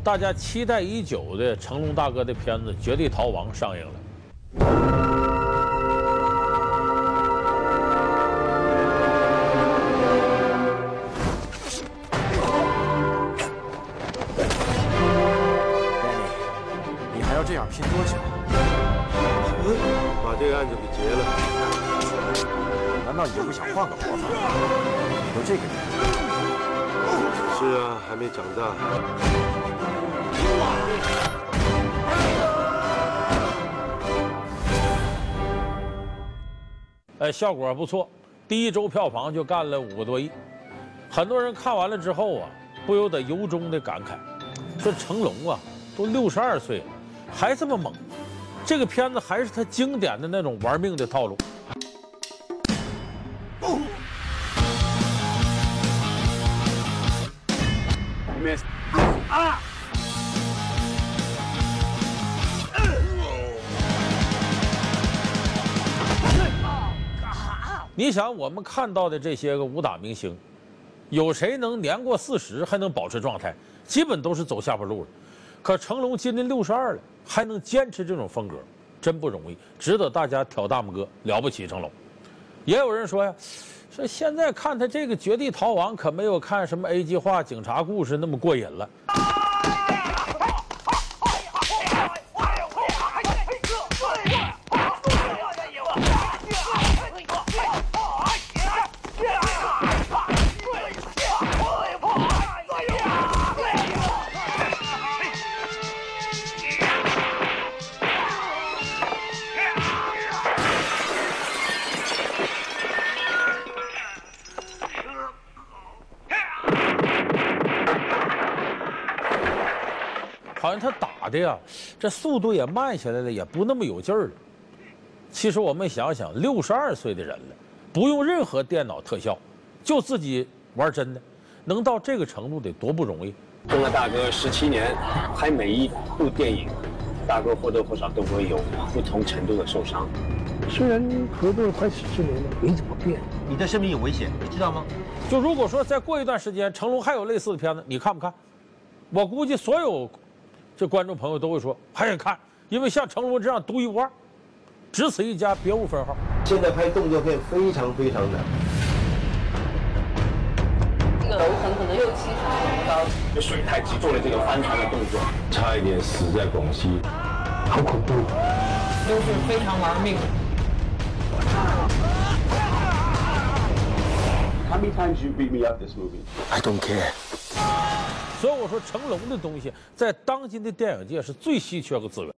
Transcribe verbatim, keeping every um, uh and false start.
大家期待已久的成龙大哥的片子《绝地逃亡》上映了。 Danny， 你还要这样拼多久？ 把这个案子给结了。 难道你就不想换个活吗？你都这个年纪。 是啊，还没长大。 呃，效果不错，第一周票房就干了五个多亿。很多人看完了之后啊，不由得由衷的感慨，说成龙啊，都六十二岁了，还这么猛。这个片子还是他经典的那种玩命的套路。 Miss 啊！ 你想，我们看到的这些个武打明星，有谁能年过四十还能保持状态？基本都是走下坡路了。可成龙今年六十二了，还能坚持这种风格，真不容易，值得大家挑大拇哥，了不起成龙。也有人说呀，说现在看他这个《绝地逃亡》，可没有看什么 A 计划、警察故事那么过瘾了。 好像他打的呀，这速度也慢下来了，也不那么有劲儿了。其实我们想想，六十二岁的人了，不用任何电脑特效，就自己玩真的，能到这个程度得多不容易。 跟了大哥十七年，拍每一部电影，大哥或多或少都会有不同程度的受伤。 虽然合作了快十年了，没怎么变。 你的生命有危险，你知道吗？ 就如果说再过一段时间，成龙还有类似的片子，你看不看？我估计所有。 这观众朋友都会说还想看，因为像成龙这样独一无二，只此一家，别无分号。 现在拍动作片非常非常难， 这个楼层可能六七层高， 这水太急做了这个翻船的动作， 差一点死在广西， 好恐怖， 都是非常玩命。 How many times you beat me up this movie? I don't care. 所以我说，成龙的东西在当今的电影界是最稀缺的资源。